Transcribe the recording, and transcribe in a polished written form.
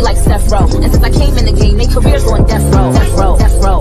like Deathrow. And since I came in the game, they careers on death row.